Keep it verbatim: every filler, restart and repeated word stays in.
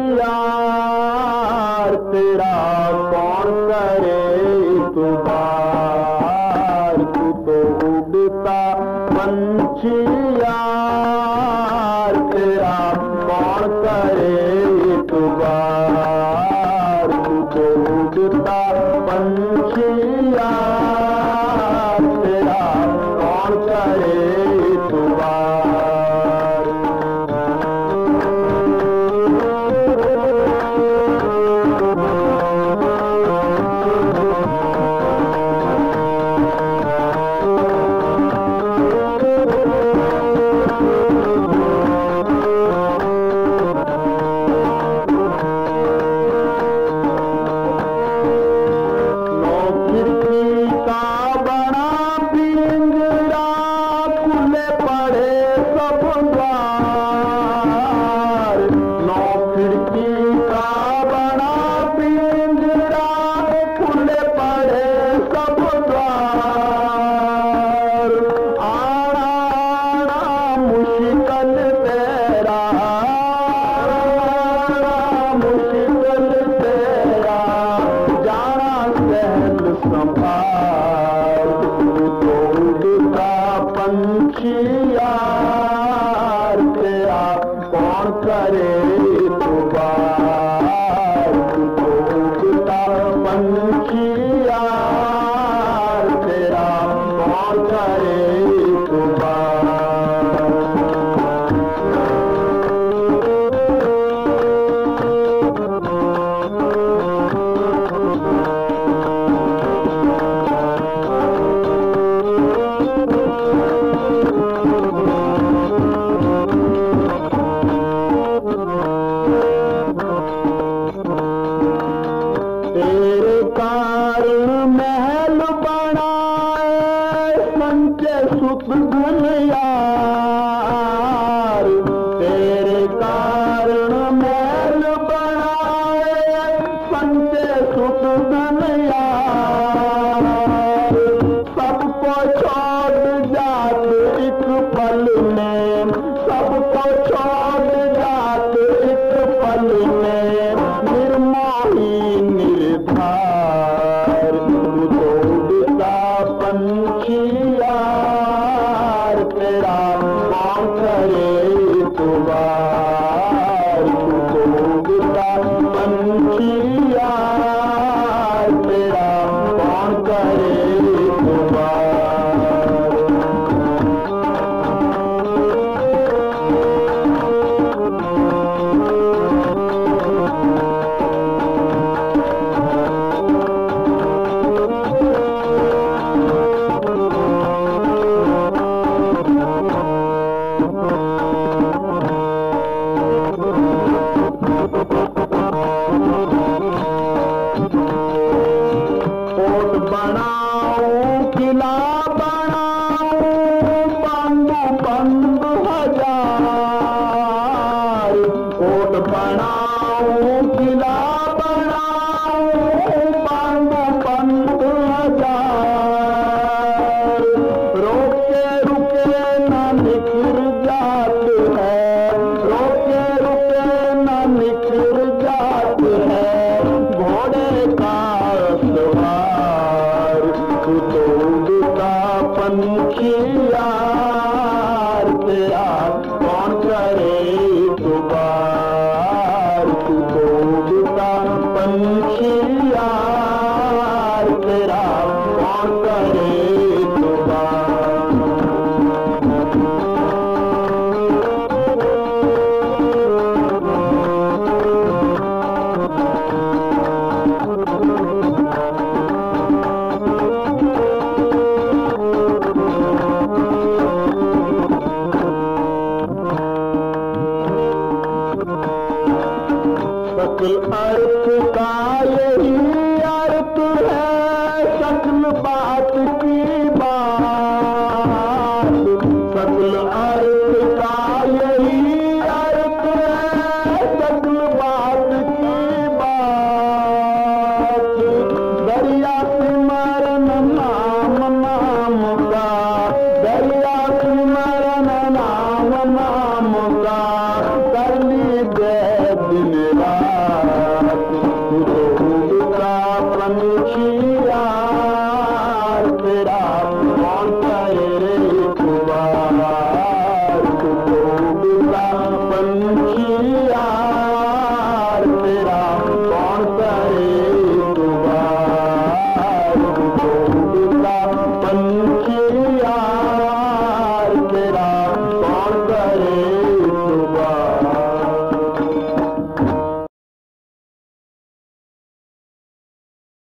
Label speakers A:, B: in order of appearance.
A: यार तेरा कौन करे इतबार। तू तो उड़ता पंछी यार तेरा कौन करे इतबार। तू तो उड़ता पंछी यार तेरा कौन करे इतबार। यार तेरा कौन करे इतबार। तू तो उड़ता पंछी यार तेरा कौन करे इतबार। तेरे कारण महल बनाए संचे सुत धन यार। तेरे कारण महल बनाए संचे सुत धन यार। सबको छोड़ जात एक पल में, सबको छोड़ जात एक पल में निर्मोही निर्धार। तू तो उड़ता पंछी यार तेरा कौन करे इतबार। तू तो उड़ता पंछी यार तेरा कौन करे इतबार। कोट बनाऊं किला बनाऊं बंदू बंदू हजार। कोट बनाऊं किला बनाऊं बंदू बंदू हजार। रोके रुके न निखर जात है, रोके रुके न निखर जात है घोड़े का सवार। तू तो उड़ता पंछी यार तेरा कौन करे इतबार। तू तो उड़ता पंछी यार तेरा कौन करे इतबार। सकल अर्थ का यही अर्थ है सकल बात की बात। सकल अर्थ का यही अर्थ है सकल बात की बात। दरिया सिमरन नाम नाम का, दरिया सिमरन नाम नाम का